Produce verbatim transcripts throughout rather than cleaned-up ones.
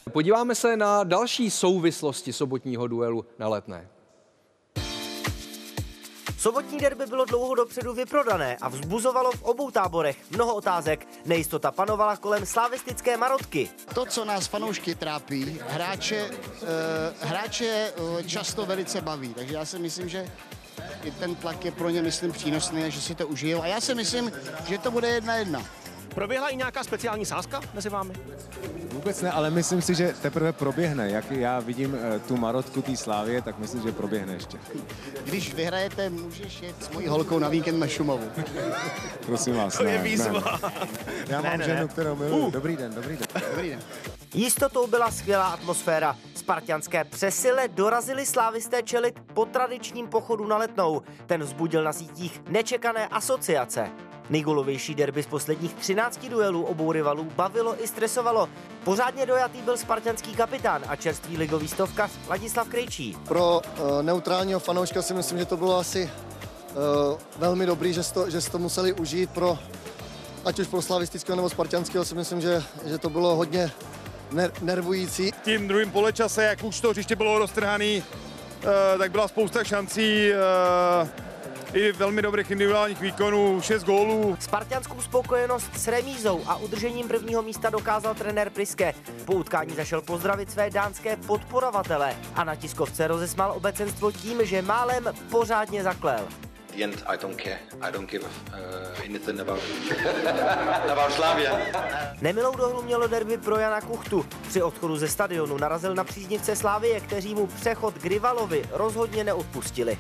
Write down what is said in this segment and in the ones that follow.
Podíváme se na další souvislosti sobotního duelu na Letné. Sobotní derby bylo dlouho dopředu vyprodané a vzbuzovalo v obou táborech mnoho otázek. Nejistota panovala kolem slavistické marotky. To, co nás fanoušky trápí, hráče, uh, hráče uh, často velice baví, takže já si myslím, že i ten tlak je pro ně, myslím, přínosný, že si to užijou. A já si myslím, že to bude jedna jedna. Proběhla i nějaká speciální sázka mezi vámi? Vůbec ne, ale myslím si, že teprve proběhne. Jak já vidím tu marotku té Slávie, tak myslím, že proběhne ještě. Když vyhrajete, můžeš jet s mojí holkou na víkend na Šumavu. Prosím vás, to ne, je výzva. Ne, ne. Já mám ne, ne, ženu, ne. kterou miluji. Uh. Dobrý den, dobrý den. Dobrý den. Jistotou byla skvělá atmosféra. Spartanské přesile dorazili slávisté čelit po tradičním pochodu na Letnou. Ten vzbudil na sítích nečekané asociace. Nejgolovější derby z posledních třinácti duelů obou rivalů bavilo i stresovalo. Pořádně dojatý byl spartanský kapitán a čerstvý ligový stovkař Ladislav Krejčí. Pro uh, neutrálního fanouška si myslím, že to bylo asi uh, velmi dobrý, že to, že to museli užít. Pro, ať už pro slavistického nebo spartanského si myslím, že, že to bylo hodně ner nervující. Tím druhým poločase, jak už to hřiště bylo roztrhané, uh, tak byla spousta šancí. Uh, I velmi dobrých individuálních výkonů, šest gólů. Spartanskou spokojenost s remízou a udržením prvního místa dokázal trenér Priske. Po utkání zašel pozdravit své dánské podporovatele a na tiskovce rozesmál obecenstvo tím, že málem pořádně zaklel. The end, I don't care. I don't give uh, anything about, about Slavia. Nemilou dohru mělo derby pro Jana Kuchtu. Při odchodu ze stadionu narazil na příznivce Slavie, kteří mu přechod k rivalovi rozhodně neodpustili.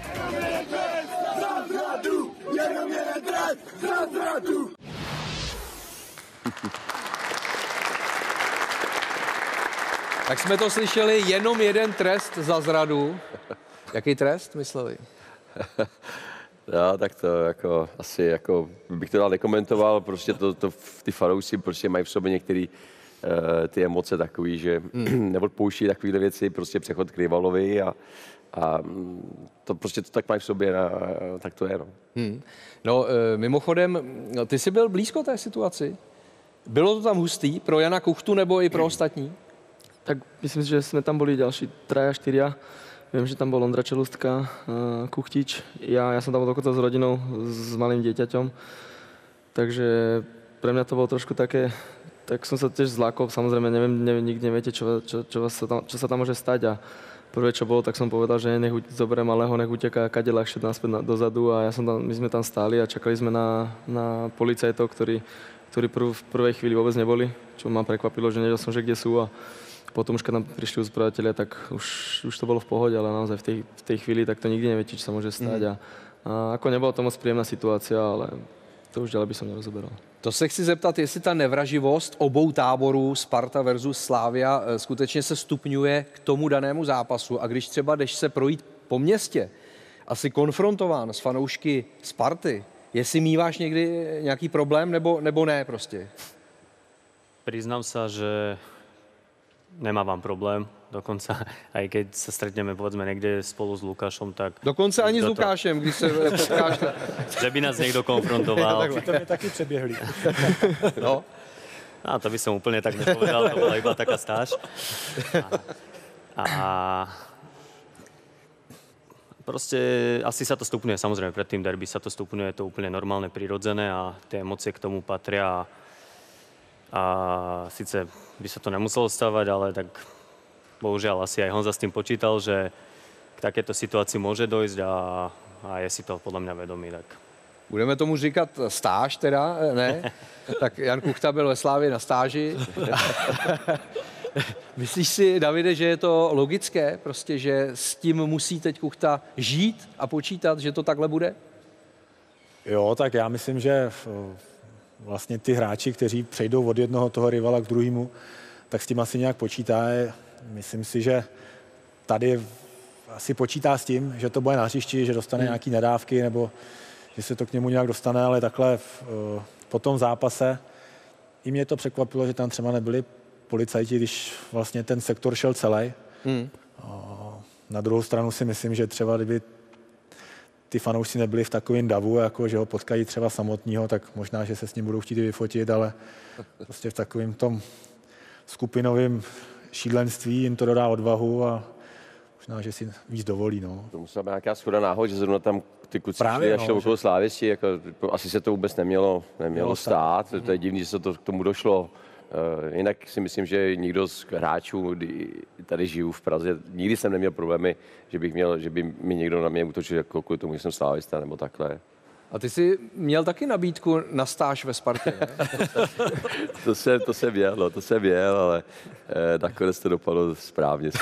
Tak jsme to slyšeli, jenom jeden trest za zradu. Jaký trest mysleli? Já tak to jako asi jako bych to dál nekomentoval, prostě to, to ty fanoušci prostě mají v sobě některé uh, ty emoce takový, že hmm. neodpouští takovéhle věci, prostě přechod k rivalovi a A to prostě to tak mají v sobě, a tak to je. No, hmm. no mimochodem, ty jsi byl blízko té situaci? Bylo to tam hustý pro Jana Kuchtu nebo i pro ostatní? Tak myslím si, že jsme tam byli další traja, štyria. Viem, že tam bol Ondra Čelustka, Kuchtič, ja, ja som tam bol dokonca s rodinou, s malým dieťaťom. Takže pre mňa to bolo trošku také, tak som sa tiež zlákol, samozrejme neviem, neviem nikdy neviete, čo, čo, čo, sa tam, čo sa tam môže stať. A prvé, čo bolo, tak som povedal, že nech zoberiem malého, nech uteká kade ľahšie naspäť dozadu. A ja som tam, my sme tam stáli a čakali sme na, na policajtov, ktorí, ktorí prv, v prvej chvíli vôbec neboli, čo ma prekvapilo, že nevedel som, že kde sú. A potom už keď nám prišli uzbrojateľia, tak už, už to bolo v pohode, ale naozaj v tej, v tej chvíli tak to nikdy neviete, čo sa môže stať. Mm. A, a ako nebola to moc príjemná situácia, ale to už ďalej by som nerozoberal. To se chci zeptat, jestli ta nevraživost obou táborů, Sparta versus Slavia, skutečně se stupňuje k tomu danému zápasu. A když třeba jdeš se projít po městě, asi konfrontován s fanoušky Sparty, jestli míváš někdy nějaký problém, nebo, nebo ne prostě? Priznám sa, že nemávam problém. Dokonca, aj keď sa stretneme, povedzme, niekde spolu s Lukášom, tak... Dokonce ani s Lukášem, když se potkáš. Že by nás niekto konfrontoval. To mě taky přeběhli. No. A to by som úplne tak nepovedal, to bola iba taká stáž. A, a proste asi sa to stupňuje, samozrejme, pred tým derby sa to stupňuje, je to úplne normálne, prirodzené a tie emócie k tomu patria. A, a síce by sa to nemuselo stávať, ale tak bohužiaľ asi aj Honza s tým počítal, že k takéto situácii môže dojsť a, a je si to podľa mňa vedomý. Tak. Budeme tomu říkat stáž teda, ne? Tak Jan Kuchta byl ve Slávii na stáži. Myslíš si, Davide, že je to logické, prostě, že s tím musí teď Kuchta žít a počítat, že to takhle bude? Jo, tak já myslím, že vlastně ty hráči, kteří přejdou od jednoho toho rivala k druhému, tak s tím asi nějak počítá. Myslím si, že tady asi počítá s tím, že to bude na hřišti, že dostane hmm. nějaký nadávky nebo že se to k němu nějak dostane, ale takhle v, po tom zápase i mě to překvapilo, že tam třeba nebyli policajti, když vlastně ten sektor šel celý. Hmm. Na druhou stranu si myslím, že třeba kdyby ty fanoušci nebyli v takovém davu, jako že ho potkají třeba samotního, tak možná, že se s ním budou chtít vyfotit, ale prostě v takovém tom skupinovém šílenství, jim to dodá odvahu a možná, že si víc dovolí. No. To musela být nějaká schoda náhod, že zrovna tam ty kluci Právě, šli a šli no, okolo že... Slávisti, jako, asi se to vůbec nemělo, nemělo stát. stát. To je divný, že se to k tomu došlo. Uh, jinak si myslím, že nikdo z hráčů, tady žiju v Praze, nikdy jsem neměl problémy, že bych měl, že by mi někdo na mě útočil jako kvůli tomu, že jsem slávista nebo takhle. A ty jsi měl taky nabídku na stáž ve Spartě, ne? to, se, to jsem měl, no, to jsem měl, ale eh, nakonec to dopadlo správně.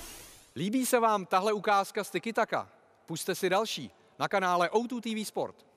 Líbí se vám tahle ukázka z Tiki Taka? Pusťte si další na kanále O dva T V Sport.